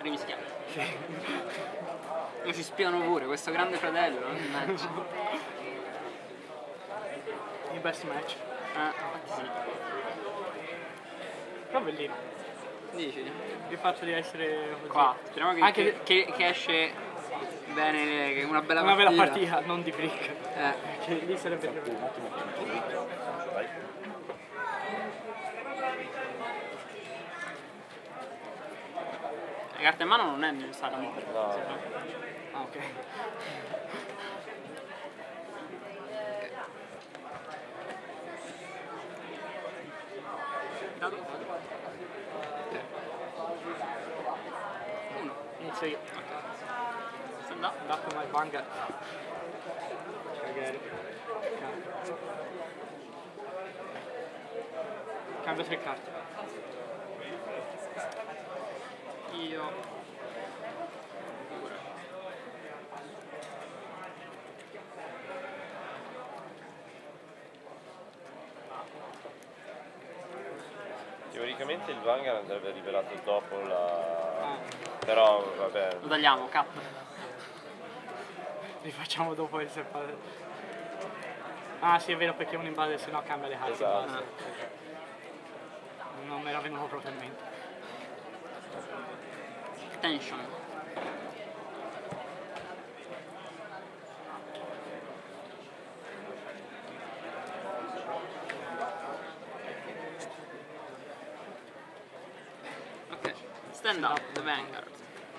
primi schiavi. Sì. Io ci spiano pure, questo grande fratello. Mannaggia. Il best match. Infatti sì. Però bellino. Dici? Il fatto di essere così. Qua, speriamo che, Anche che esce bene, che una bella una partita. bella partita, non di brick. Che lì sarebbe Un attimo, vai. La carta in mano non è necessaria. No. Ah, ok. Dato? Uno. Inizio io. Stand up. Dato my Vanguard. Cagare. Cambio 3 carte. Io. Teoricamente il Vanguard andrebbe rivelato dopo la... Però vabbè. Lo tagliamo, cap. Rifacciamo dopo il seppale. Ah sì, è vero, perché uno in base se no cambia le carte. Esatto. In base. Non me la venuto proprio in mente. Tension. Ok, stand up, the Vanguard.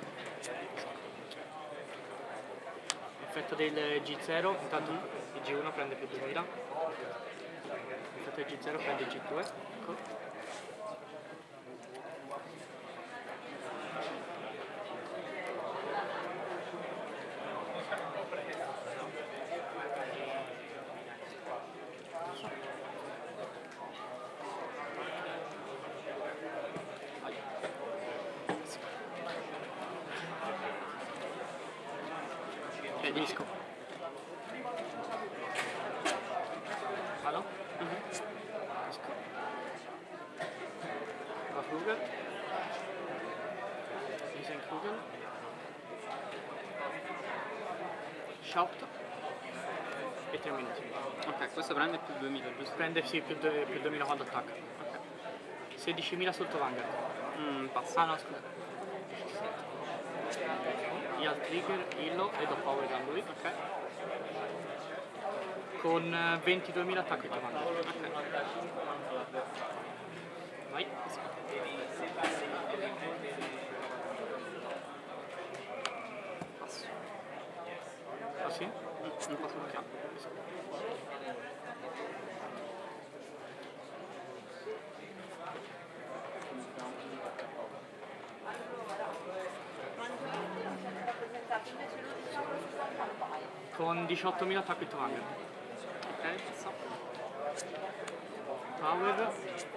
Effetto del G0, intanto il G1 prende più 2000. Effetto del G0 prende il G2. Ecco. Disco. Vado? Disco. La Krugel. Krugel. Shout. E 3 minuti. Ok, questo prende più 2000, giusto? Prende sì, più 2000 quando attacca. Ok. 16.000 sotto Vanguard. Passa. Ah no, scusa. Io al trigger, illo e do power da lui. Ok. Con 22.000 attacco in Vanguard. Ok. Vai. Passo. Ah sì? Non posso bloccare. Con 18.000 attacco in Vanguard. Ok, passo. Power.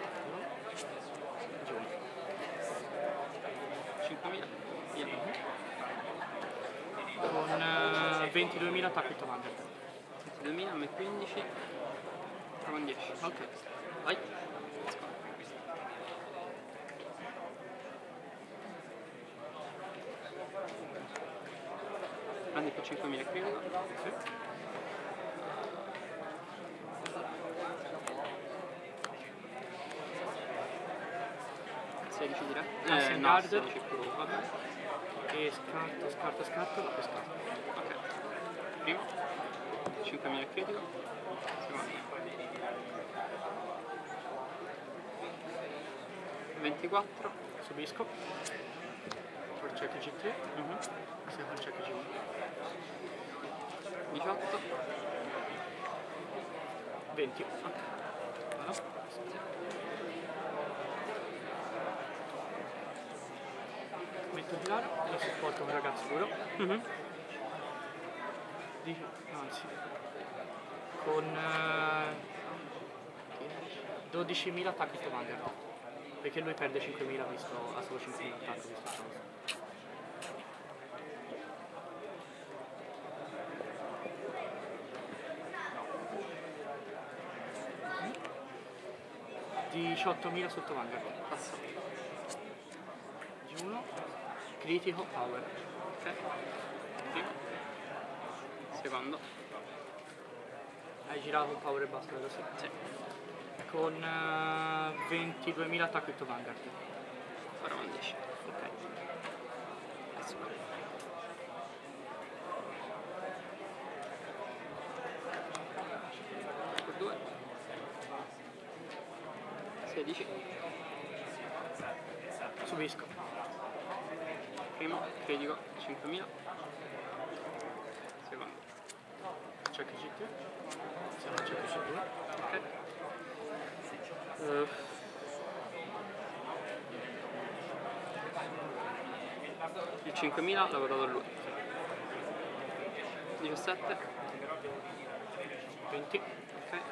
Giù. 5000. Io. Con 22.000 attacco in Vanguard. 2000, a me 15. Con 10. Ok. Vai. Prendi più 5000 qui. Sì. Sedici direi. Casting No, guard. 16 più. Vabbè. E scarto e scarto. Ok. Primo. 5000 critico. Secondo. 24. Subisco. For check G3. Second check G1. 18. 20. Vado. Metto di là e supporto un ragazzo duro. Anzi. Con 12.000 attacchi in Vanguard. Perché lui perde 5.000 visto, ha solo 5.000 attacco visto ciò. Di 18.000 sotto Vanguard. Passo. G1. Critico, power. Ok. Primo. Secondo. Hai girato un power e basta, vedo sì. Sì. Con 22.000 attacco Crypto Vanguard. Ora un 10. Ok. Let's go. Per 2. 16. Subisco. Primo. Critico. 5.000. Secondo. Check G2. Se non check G2. Ok. Il 5.000 l'avevo dato a lui. 17. 20. Ok.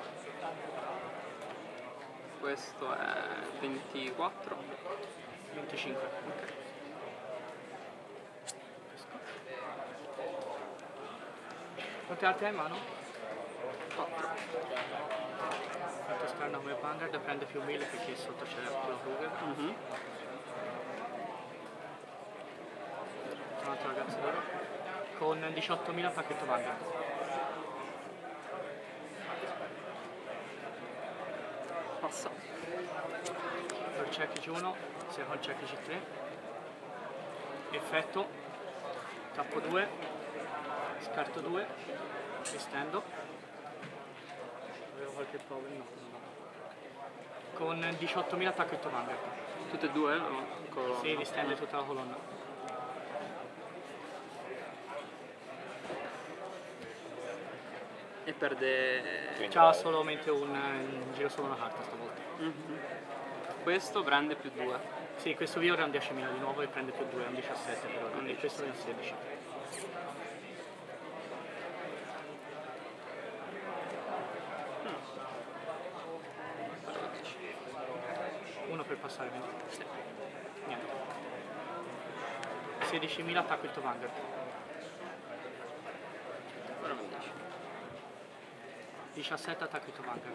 Questo è 24. 25. Ok. Quante arte hai in mano? 4. Fatto esterno come Vanguard, prende più 1000 perché sotto c'è quello Kruger. Un altro ragazzo loro. Con 18.000 pacchetto Vanguard. Passa. Per check G1, second check G3. Effetto. Tappo 2. Scarto 2. Estendo. Avevo qualche power? No, non ho. Con 18.000 pacchetto Vanguard. Tutte e due? No? Si distende tutta la colonna. E perde... C'ha solamente giro solo una carta stavolta. Questo prende più 2. Sì, questo video era un 10.000 di nuovo e prende più 2, è un 17 per ora. Un E questo è un 16. Uno per passare 20. Sì. Niente. 16.000 attacco il Vanguard. Ora un 10. 17 attacco il Vanguard.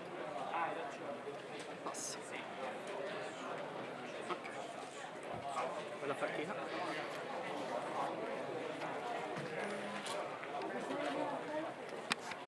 Passa. Ok. Bella partita.